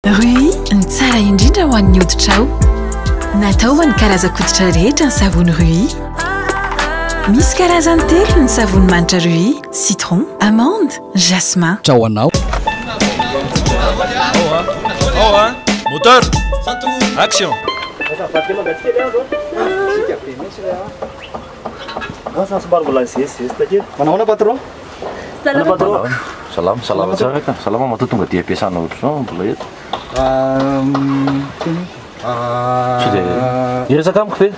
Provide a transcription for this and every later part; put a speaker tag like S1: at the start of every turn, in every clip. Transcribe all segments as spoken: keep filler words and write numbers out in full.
S1: Rui ny tsara indrindra ho an'ny hoditrao. Natao ho an'ny karaza-koditra rehetra ny savony Rui. Misy karazany telo ny savony manitra Rui: citron, amande, jasmin.
S2: Ciao anao.
S3: Oh hein, moteur, action.
S4: Manao patron?
S5: Salam
S4: patron.
S6: Salam, salam tsara ka. Salama matoa tonga dia ampiasana ohatr'izao mbola eto. Tsy dia iresaka amiko fe.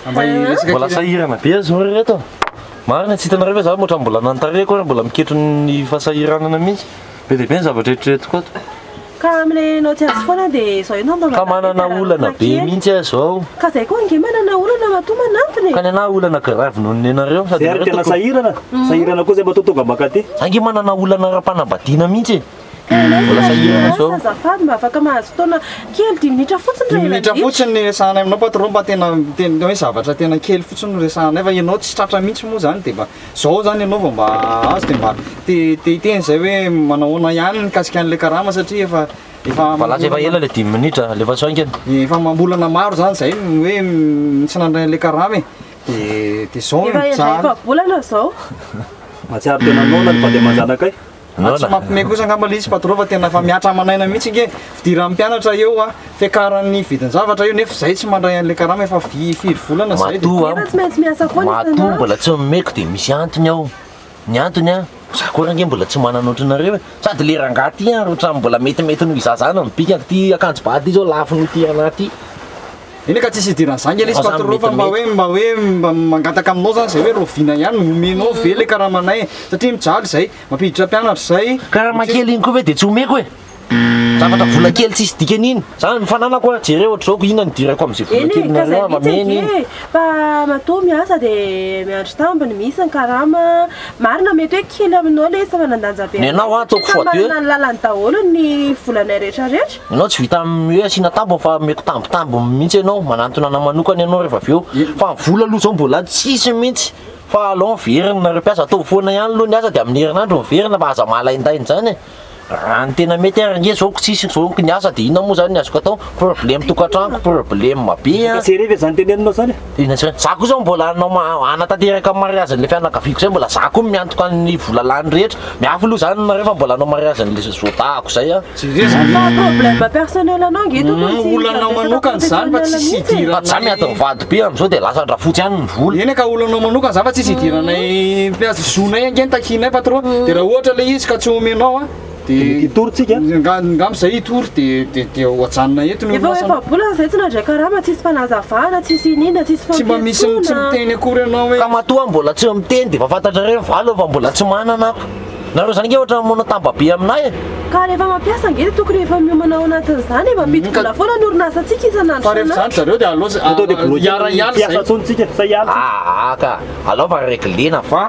S6: Mbola sahirana be zao reto. Marina tsy hitanareo za motra mbola nantareko ary mbola miketro ny fahasahiranana mihitsy. Be dia be ny zavatra eritreretiko ato.
S5: Ka amile no tsy azo foana dia zao ianao mba
S6: Ka manana olana be mihitsy aho zao.
S5: Ka zay koa nge manana olana matoa manantony.
S6: Ka ny ana olana grave noho ny anareo
S4: Sady ary tena sahirana. Sahirana koa zay mba tonga maka ty.
S6: Ange manana olana ara-panambadiana mihitsy. Mbola sahirana zao.
S5: Azafady mba afaka mahazo fotoana kely dimy minitra fotsiny
S4: dimy minitra fotsiny ny resahana aminao patron mba tena tena hoe zavatra tena kely fotsiny no resahana fa ianao tsy tratra mihitsy moa zany dia mba zao zany ianao vao mba azo dia mba te te teny zay hoe manahoana ihany mikasika an'ilay karama satria efa efa
S6: Valaza efa ela le dimy minitra lefa saingana.
S4: Efa mambolana maro zany zay hoe tsy nandray an'ilay karama e. Dia dia zao
S5: efa volana zao.
S4: Matsiaro tena nona ny dia manjanakay. Tsy mampime kosa angamba izy patron fa tena fa miatra manaina mihitsy nge fidira mpianatra eo a fiakaran'ny vidin-javatra eo nefa zay tsy mandray an'ilay karama efa firy volana zay.
S5: Efa tsy maintsy miasa foana izy
S6: Matoa mbola tsy mimeko dia misy antony ao. Ny antony a sakorange mbola tsy manana ohatranareo sady le rangaty a ohatran'ny mbola metimety noho izazana mibika ty akanjo ba ty zao lafo no ty anaty.
S4: Iny ka tsisy idirana zany izy patron fa mba hoe mba hoe mba mangataka aminao zany zay hoe rovina ihany omenao ve le karamanay satria mijaly zay mampiditra mpianatra zay.
S6: Karama kely iny koa ve dia tsy omeko e. Zavatra vola kely tsisy dikan'iny. Zany mifananako a jereo ohatr'izao ko ino nidirako amin'izay vola kely nareo mameny iny.
S5: Fa matoa miasa dia miandry tambiny misy ny karama marina mety hoe kely aminao le sa manandanja be.
S6: Ny anao a ataoko fois deux.
S5: Manana ny lalany daholo ny volanay rehetrarehetra.
S6: Ianao tsy vita hoe asiana tambo fa meko tambotambo mihitsy ianao manantona ana manokana ianao rehefa avy eo. Fa vola aloha zao mbola tsisy mihitsy. Fa alao miverina nareo mpiasa atao foana ihany aloha ny asa dia amin'ny herinandro miverina mba aza mahalaindainy zany. Raha ny tena mety ary nge zao tsisy zao ny asa dia inona moa zany ny azoko atao problème tokantrano problème be a.
S4: Tsy revy zany teneninao zany.
S6: Ina tsy za koa zao mbola anao anatanteraka mariage an'ilay fianakaviako zay mbola za koa miantoka ny vola lany rehetra miafy aloha zany nareo fa mbola anao mariage an'ilay zotako zay a.
S5: Fa problème personnel anao nge tokony
S4: olanao manokana zany fa tsisy idirana.
S6: Za miady mivady be amin'izao dia lasa andrafotsy ihany ny vola.
S4: Eny ka olanao manokana za fa tsisy idiranay mpiasa zonay ange ny takinay patron dia raha ohatra le izy ka tsy omenao a dia itorytsika ngam zay itory dia dia dia hoajanona eto ny
S5: orinasa. Efa bolana zay tsy nandray karama tsisy fanazavana tsisy inina tsisy
S4: tsy mba misy tsy miteny akory ianao hoe
S6: ka matoa mbola tsy miteny dia efa fantatrareo valo fa mbola tsy manana ako. Nareo zany nge ohatra manao tambabe aminahy e.
S5: Ka rehefa mampiasa nge tokony efa miomana ao anatin'izany efa midibola foana ny orinasantsika isanandro.
S4: Fa rehefa zany zareo dia aloha iara iala zay atsontsika sa iala.
S6: Ah ka alao fa réglena fa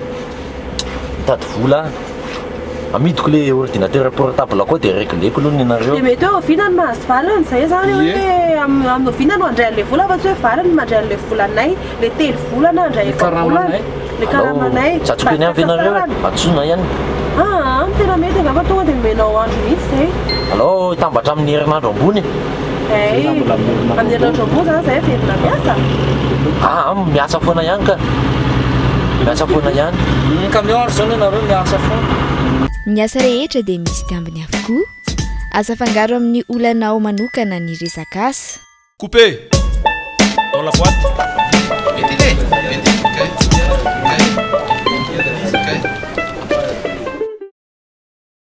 S6: mitady vola amidiko le ordinateur portable koa dia régleko aloha ny anareo.
S5: Dia mety hoe ovinany mahazo valany zay zany hoe amin'ny ovinany no andray an'ilay vola fa tsy hoe valany mandray an'ilay volanay le telo volana andray efa volana le karamanay.
S6: Satsoko eny avy ianareo atsona ihany.
S5: Ah tena mety angamba tonga dia menao andro mihitsy zay.
S6: Alao tambatra amin'ny herinandro ambony.
S5: Ey amin'ny herinandro ambony zany zay verina miasa.
S6: Ah miasa foana ihany ka. Miasa foana ihany.
S4: Ka miandro zany ianareo miasa foana.
S7: Ny asa rehetra dia misy tambiny avokoa. Asa fangaro amin'ny olanao manokana ny resaka asa.
S3: Coupé dans la boîte.